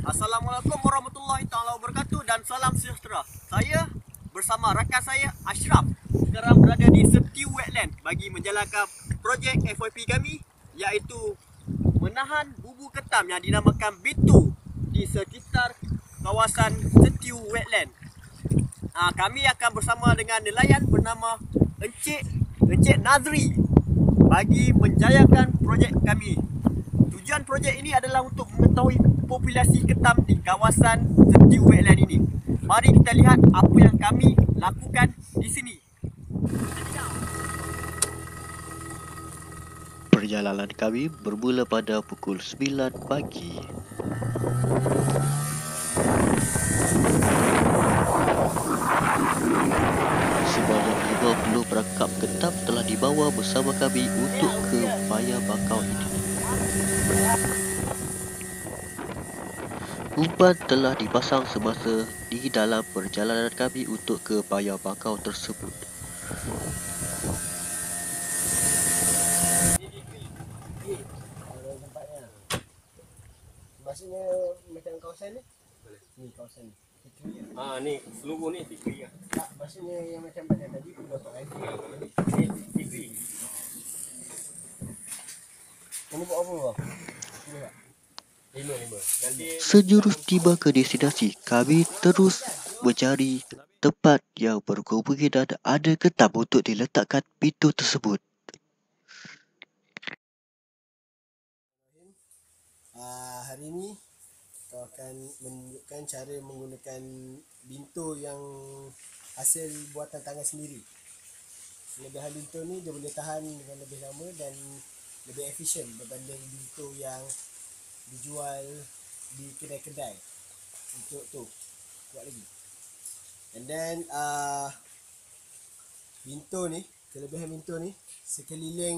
Assalamualaikum warahmatullahi taala wabarakatuh dan salam sejahtera. Saya bersama rakan saya Ashraf sekarang berada di Setiu Wetland bagi menjalankan projek FYP kami iaitu menahan bubu ketam yang dinamakan Bitu di sekitar kawasan Setiu Wetland. Kami akan bersama dengan nelayan bernama Encik Nazri bagi menjayakan projek kami. Tujuan projek ini adalah untuk mengetahui populasi ketam di kawasan Setiu Wetland ini. Mari kita lihat apa yang kami lakukan di sini. Perjalanan kami bermula pada pukul 9 pagi. Sebanyak 50 perangkap ketam telah dibawa bersama kami untuk ke paya bakau ini. Umpan telah dipasang semasa di dalam perjalanan kami untuk ke paya bakau tersebut. Maksudnya macam kawasan ni? Ni kawasan ni. Ni seluruh ni Fikri. Tak, maksudnya yang macam pada tadi pun dapat lagi. Fikri. Ini buat apa bang? Lima. Nanti Sejurus tiba ke destinasi, kami terus mencari tempat yang berkemungkinan ada ketam untuk diletakkan pintu tersebut. Hari ni kita akan menunjukkan cara menggunakan bintur yang hasil buatan tangan sendiri. Kelebihan bintur ni dia boleh tahan dengan lebih lama dan lebih efisien berbanding bintur yang dijual di kedai-kedai. Untuk tu buat lagi. And then bintur ni, kelebihan bintur ni sekeliling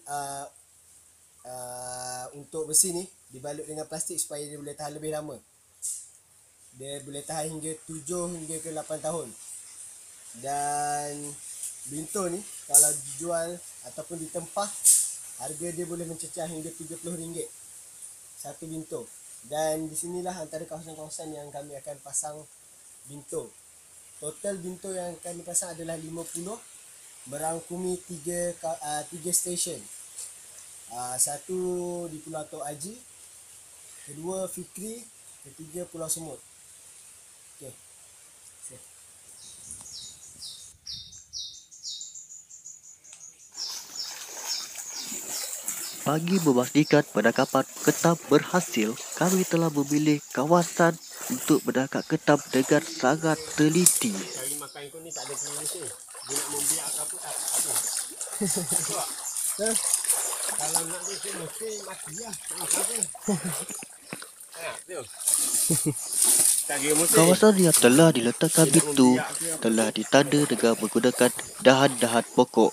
untuk besi ni dibalut dengan plastik supaya dia boleh tahan lebih lama. Dia boleh tahan hingga 7 hingga ke 8 tahun. Dan bintur ni kalau dijual ataupun ditempah, harga dia boleh mencecah hingga RM70 satu bintur. Dan di sinilah antara kawasan-kawasan yang kami akan pasang bintur. Total bintur yang kami pasang adalah 50, merangkumi 3 stesen. Satu di Pulau Tok Haji, kedua Fikri, ketiga Pulau Semut. Okey. Bagi memastikan penangkapan ketam berhasil, kami telah memilih kawasan untuk menangkap ketam dengan sangat teliti. cari makan kau ni tak ada kira-kira. Dia nak membiak ke apa tak ada. Kalau nak tu mesti mati lah. Tak makan apa. Tu. Tak kira mesti. Kawasan yang telah diletakkan itu telah ditanda dengan menggunakan dahan-dahan pokok.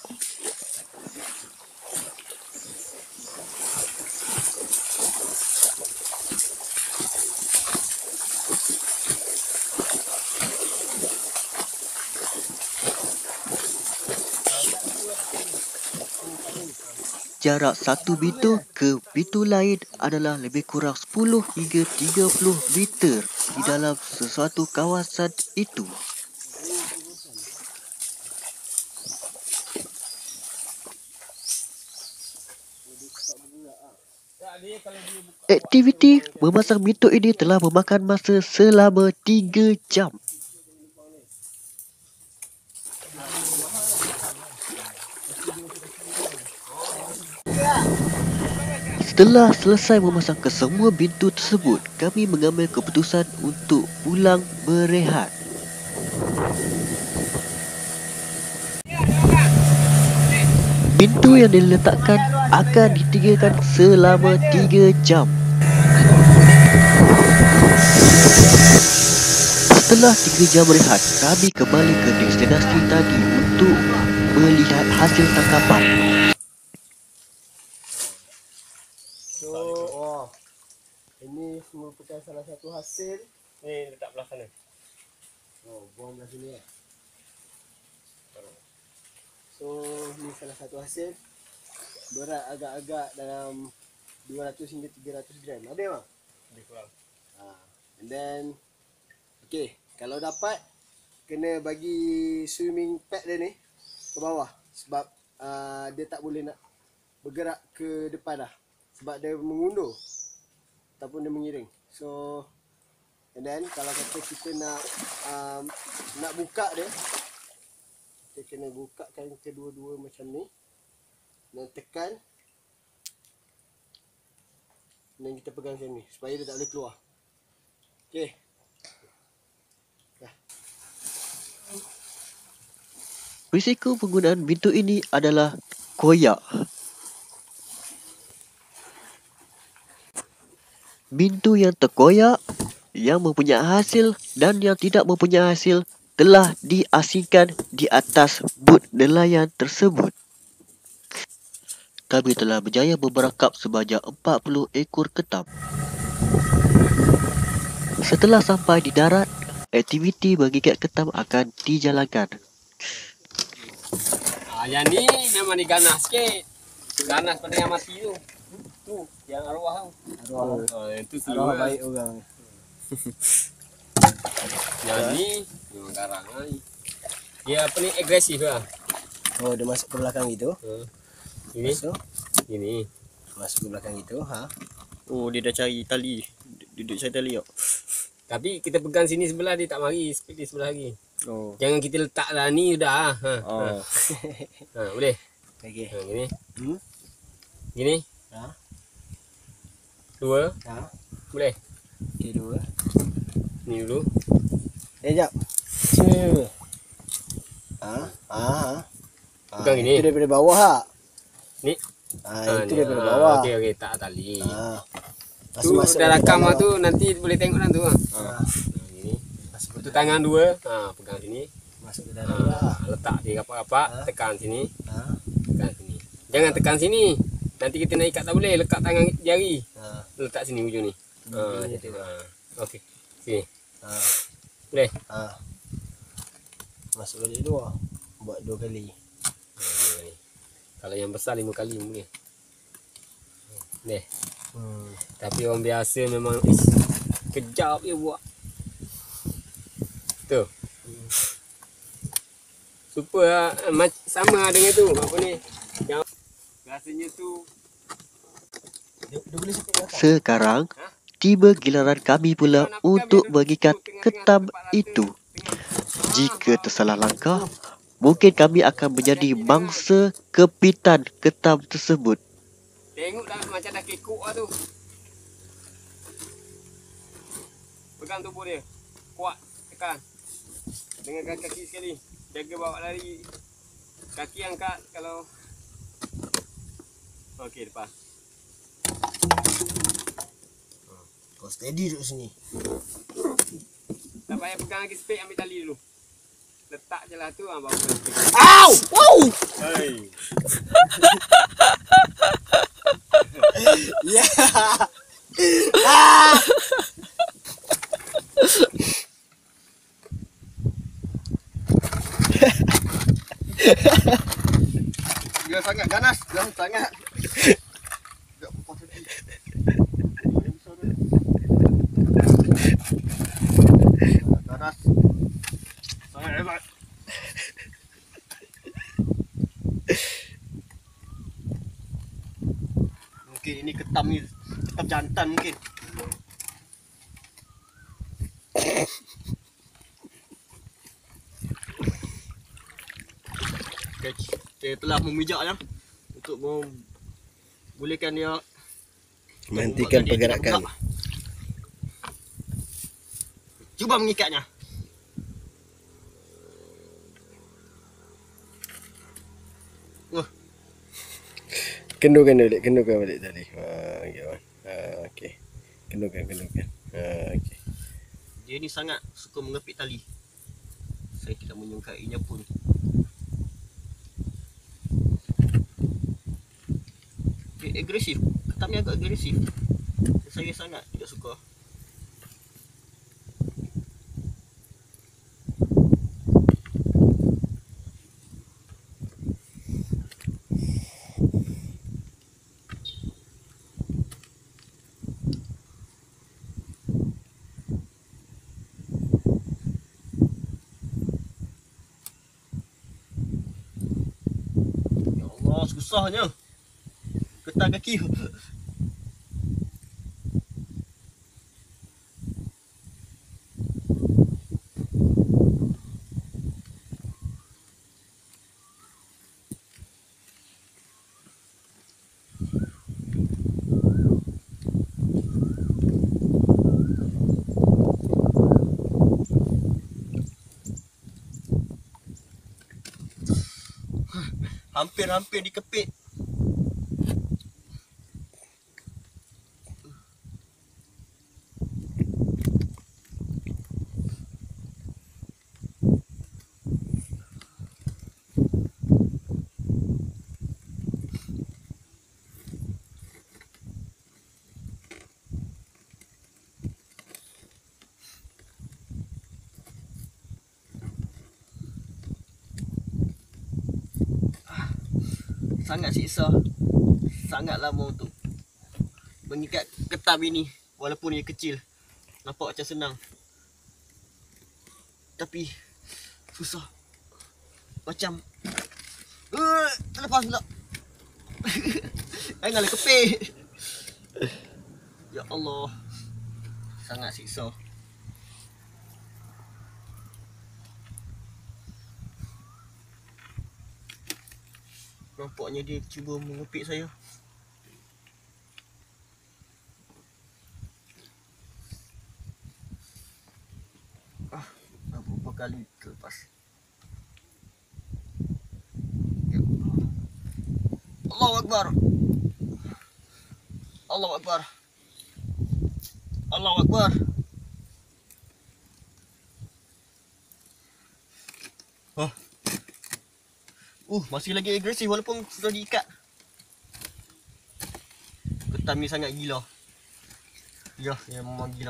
Jarak satu bintu ke bintu lain adalah lebih kurang 10 hingga 30 meter di dalam sesuatu kawasan itu. Aktiviti memasang bintu ini telah memakan masa selama 3 jam. Setelah selesai memasang kesemua bintu tersebut, kami mengambil keputusan untuk pulang berehat. Bintu yang diletakkan akan ditinggalkan selama 3 jam. Setelah 3 jam berehat, kami kembali ke destinasi tadi untuk melihat hasil tangkapan. Ini merupakan salah satu hasil. Ni letak belah sana. Buang belah sini ya. So ni salah satu hasil. Berat agak-agak dalam 200 hingga 300 gram. Ada bang? Lebih kurang. And then okay, kalau dapat kena bagi swimming pad dia ni ke bawah sebab dia tak boleh nak bergerak ke depan dah sebab dia mengundur ataupun dia mengiring. So and then kalau kata kita nak buka dia, kita kena bukakan kedua-dua macam ni dan tekan dan kita pegang macam ni supaya dia tak boleh keluar. Okay. Risiko penggunaan pintu ini adalah koyak. Pintu yang terkoyak, yang mempunyai hasil dan yang tidak mempunyai hasil telah diasingkan di atas but nelayan tersebut. Kami telah berjaya memberangkap sebanyak 40 ekor ketam. Setelah sampai di darat, aktiviti mengikat ketam akan dijalankan. Yang ni memang diganas sikit. Ganas pada yang mati tu. Tu, yang arwah tu. Yang tu Arwah slow baik orang. Yang ni memang garang lah. Dia apa ni, agresif lah. Oh, dia masuk ke belakang gitu. Ini, Masuk. ini. Masuk ke belakang gitu. Oh, dia dah cari tali. Duduk cari tali tau. Tapi kita pegang sini sebelah, dia tak mari. Speed dia sebelah lagi. Oh. Jangan kita letak dah ni dah. Oh. Boleh? Okey. Gini. Hmm? Gini. Ha? Dua. Boleh? Okey, dua. Ni dulu. Jap. Sini dulu. Pegang gini. Itu daripada bawah Ni. itu daripada bawah. Okey, tak tali. Tu Masuk dah rakam dalam. lah tu, nanti boleh tengok dah tu. Gini. Masuk Tu tangan dua, pegang sini. Masuk ke dalam. Letak di rapat-rapat, tekan sini, Ha. tekan sini. Jangan tekan sini. Nanti kita nak ikat tak boleh, lekat tangan jari. Ha. Letak sini ujung ni. Ni Gitu. Okey. Sini. Ha. Boleh. Masuk kali dua. Buat 2 kali. Ni. Kalau yang besar 5 kali boleh. Boleh. Tapi orang biasa memang kejap je buat. Tu. Super lah. Sama dengan tu. Apa ni? Yang rasanya tu. Dia boleh sampai ke atas. Sekarang, tiba giliran kami pula untuk mengikat ketam itu. Jika tersalah langkah, mungkin kami akan menjadi mangsa kepitan ketam tersebut. Tengok dah macam dah kekok lah tu. Pegang tubuh dia. Kuat. Tekan. Dengan kaki sekali. Jaga bawa lari. Kaki angkat kalau. Okey, lepas. Kau steady duduk sini. Tak payah pegang lagi spek, ambil tali dulu. Letak je lah tu, bawa spek. Au! Wow! Hei. Ya. Dia sangat ganas. Dia sangat. Tak puas hati. Ganas. Sangat hebat. Mungkin ini ketam ni. Ketam jantan mungkin. Saya telah memijaknya untuk membolehkan dia Menghentikan membuatkan dia pergerakan. tidak bergerak. Cuba mengikatnya. Kendurkan balik, kendurkan balik tadi. Okey. Kendurkan. Okey. Dia ni sangat suka mengepit tali. Saya tidak menyukainya pun. Dia agresif. Ketamnya agak agresif. Saya sangat tidak suka. Susahnya. Ketat kaki. Hampir-hampir dikepit. Sangat siksa. Sangat lama untuk mengikat ketam ini. Walaupun ia kecil. Nampak macam senang. Tapi susah. Macam terlepas pula. Janganlah kepit. Ya Allah. Sangat siksa. Nampaknya dia cuba mengepit saya. Dah berapa kali terlepas. Ya Allah. Allahu Akbar. Allahu Akbar. Allahu Akbar. Masih lagi agresif walaupun sudah diikat. Ketam ni sangat gila. Ya, dia memang gila.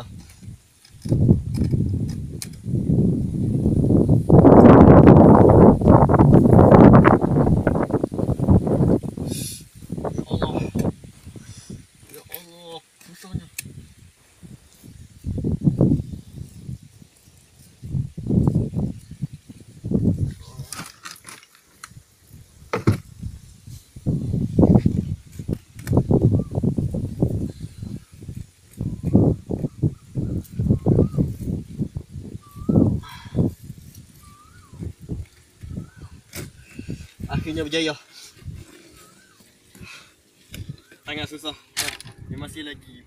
Ya Allah. Ya Allah, susahnya. Akhirnya berjaya. Sangat susah. Dia masih lagi